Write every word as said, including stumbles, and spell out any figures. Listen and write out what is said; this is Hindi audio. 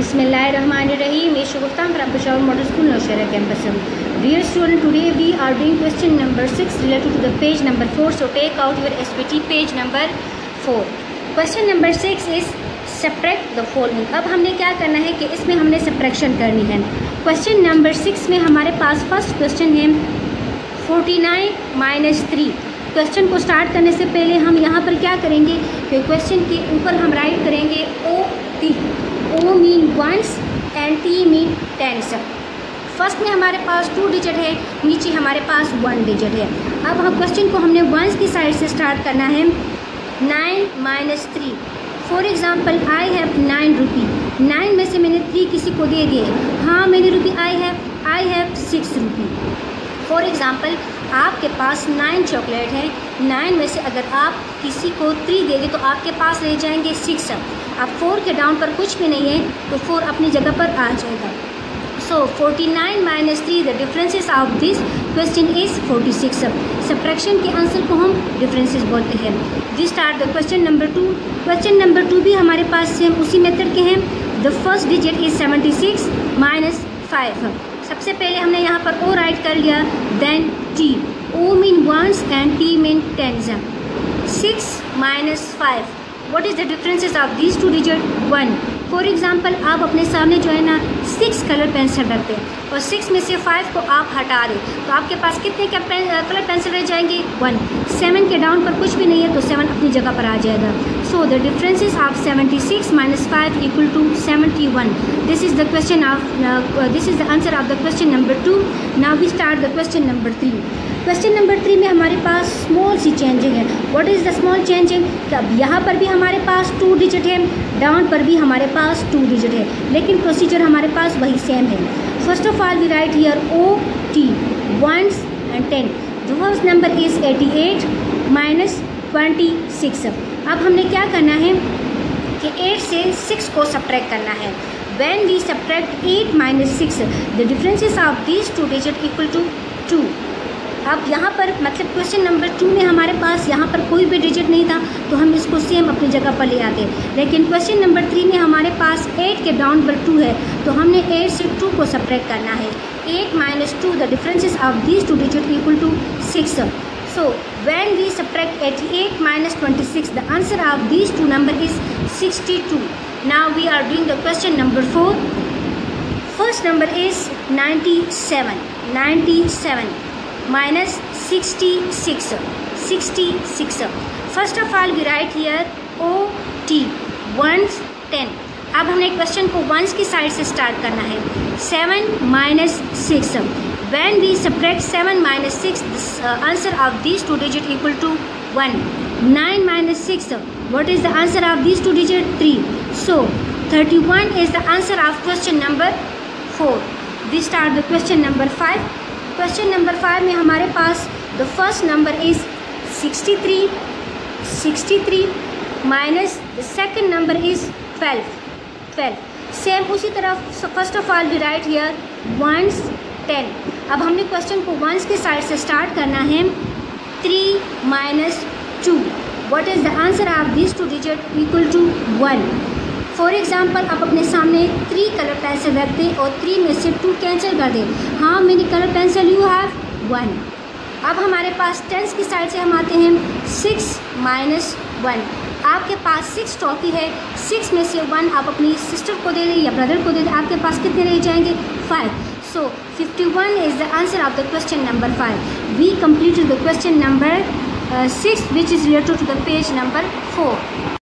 Bismillahirrahmanirrahim. Shukran from Peshawar Model School, Nowshera campus. Dear student, today we are doing question number six related to the page number four. So take out your S P T page number four. Question number six is subtract the following. अब हमने क्या करना है कि इसमें हमने सब्ट्रैक्शन करनी है. क्वेश्चन नंबर सिक्स में हमारे पास फर्स्ट क्वेश्चन है forty nine minus three. Question को स्टार्ट करने से पहले हम यहाँ पर क्या करेंगे कि क्वेश्चन के ऊपर हम राइट करेंगे O T. O mean ones and T mean tens. First में हमारे पास टू डिजिट है, नीचे हमारे पास वन डिजिट है. अब हम क्वेश्चन को हमने वंस की साइड से स्टार्ट करना है. Nine minus three. For example I have nine rupee. Nine में से मैंने थ्री किसी को दे दिए. हाँ मैंने rupee I have I have six rupee. For example आपके पास नाइन चॉकलेट है. नाइन में से अगर आप किसी को थ्री दे दें तो आपके पास रह जाएंगे सिक्स. अब फोर के डाउन पर कुछ भी नहीं है तो फोर अपनी जगह पर आ जाएगा. So forty nine minus three the differences of this question is forty six. Subtraction के आंसर को हम डिफरेंसेस बोलते हैं. This start the question number two. Question number two भी हमारे पास सेम उसी मेथड के हैं. The first digit is seventy six minus five. सबसे पहले हमने यहाँ पर ओ राइट कर लिया. Then T. O mean ones and T mean tens. Six minus five. What is the differences of these two digit? One. For example आप अपने सामने जो है ना सिक्स कलर पेंसिल रखते हैं और सिक्स में से फाइव को आप हटा दें तो आपके पास कितने का पेन, कलर पेंसिल रह जाएंगे? वन. सेवन के डाउन पर कुछ भी नहीं है तो सेवन अपनी जगह पर आ जाएगा. So the differences of seventy six minus five equal to seventy one. This is the question of this is the answer of the question number two. Now we start the question number three. Question number three में हमारे पास स्मॉल सी चेंजिंग है. What is the small changing? अब यहाँ पर भी हमारे पास टू डिजिट है, डाउन पर भी हमारे पास टू डिजिट है, लेकिन प्रोसीजर हमारे पास वही सेम है. First of all we write here O T ones and ten. The first number is eighty eight minus twenty six. अब हमने क्या करना है कि एट से सिक्स को सब्ट्रैक्ट करना है. When we subtract eight minus six the differences of these two digit equal to two. अब यहाँ पर मतलब क्वेश्चन नंबर टू में हमारे पास यहाँ पर कोई भी डिजिट नहीं था तो हम इसको सेम अपनी जगह पर ले आते. लेकिन क्वेश्चन नंबर थ्री में हमारे पास एट के डाउन पर टू है तो हमने एट से टू को सब्ट्रैक्ट करना है. Eight minus two the differences of these two digit equal to six. So when we subtract eighty eight minus twenty six the answer of these two number is sixty two. Now we are doing the question number four. First number is ninety seven. Ninety seven minus sixty-six. sixty-six. First of all we write here O T ones ten. अब हमने क्वेश्चन को वंस की साइड से स्टार्ट करना है. Seven minus six. When we subtract seven minus six, the uh, answer of these two digit equal to one. nine minus six. What is the answer of these two digit? three. So thirty-one is the answer of question number four. This start the question number five. Question number five में हमारे पास the first number is sixty three. Sixty three minus the second number is twelve. Twelve. Same उसी तरह first of all we write here ones ten. अब हमने क्वेश्चन को वंस की साइड से स्टार्ट करना है. Three minus two. What is the answer of this two digit equal to one. For example आप अपने सामने थ्री कलर पेंसिल रख दें और थ्री में से टू कैंसिल कर दें. हाँ मेरी colour pencil you have one. अब हमारे पास टेंस की साइड से हम आते हैं. Six minus one. आपके पास सिक्स टॉफी है. सिक्स में से वन आप अपनी सिस्टर को दे दें या ब्रदर को दे दें. आपके पास कितने रह जाएंगे? Five. So fifty one is the answer of the question number five. We completed the question number six which is related to the page number four.